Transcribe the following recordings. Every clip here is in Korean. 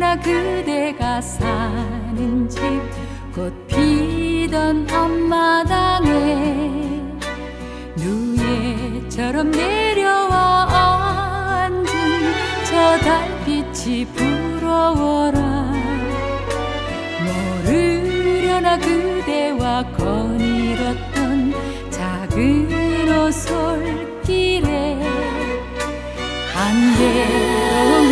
오늘려나 그대가 사는 집 꽃 피던 앞마당에 누에처럼 내려와 앉은 저 달빛이 부러워라. 모르려나 그대와 거닐었던 작은 오솔길에 한계로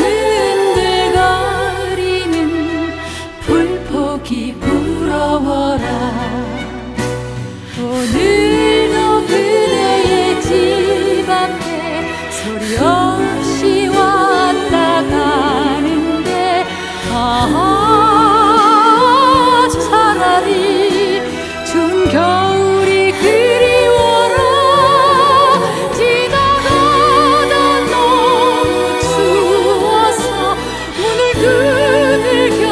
흔들거리는 불폭이 부러워라. 오늘도 그대의 집 앞에 소리 없이 왔다 가는데 차라리 추운 겨울이 그리워라. 지나가다 너무 추워서 오늘 그댈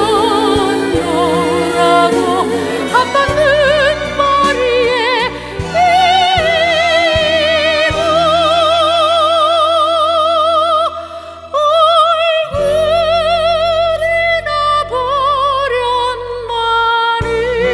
견뎌라고 한방눈 머리에 이고 얼굴이 나버렸나니.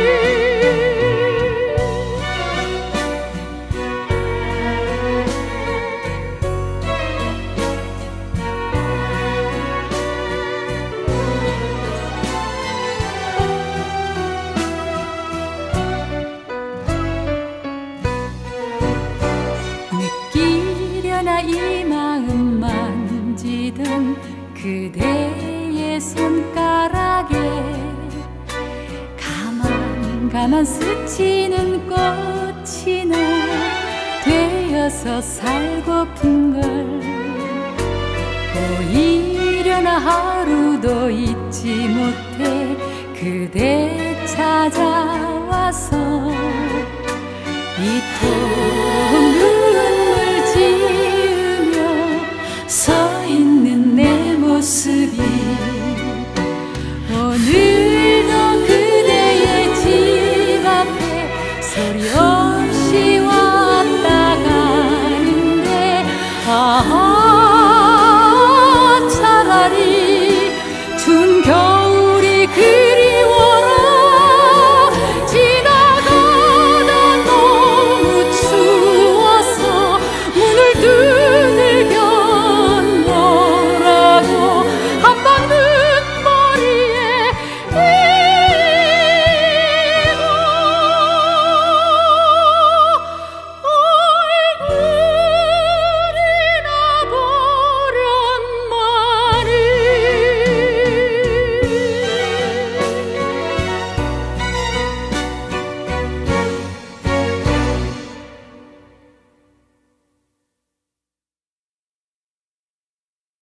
느끼려나 이 마음 만지던 그대의 손가락에 가만 스치는 꽃이나 되어서 살고픈 걸. 보이려나 하루도 잊지 못해 그대 찾아와서 이토록 눈물 지으며 서 있는 내 모습이 오늘도 그대의 집 앞에 소리 없이 왔다 가는데